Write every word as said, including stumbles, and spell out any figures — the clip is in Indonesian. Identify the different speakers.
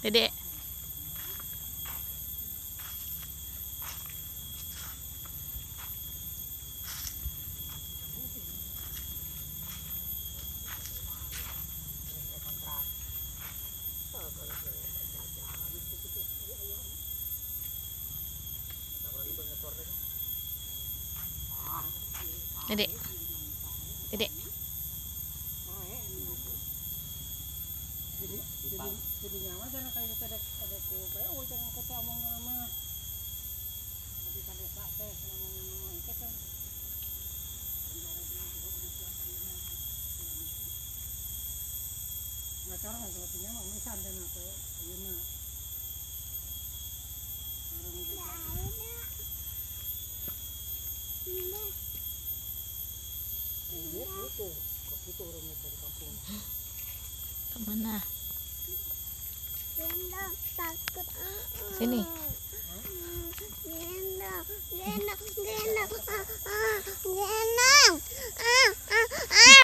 Speaker 1: Dedek. Dedek. Dedek.
Speaker 2: Jadi nyawa jangan kayak tadi ada ku P O jangan kita omong nama. Tapi pada saat teh ngomong nama itu kan. Nggak cara kan sebetulnya mau misan dan apa ya ini. Itu, itu orangnya dari kampung.
Speaker 1: Kemana?
Speaker 3: Gendong takut.
Speaker 1: Sini.
Speaker 3: Gendong, gendong, gendong.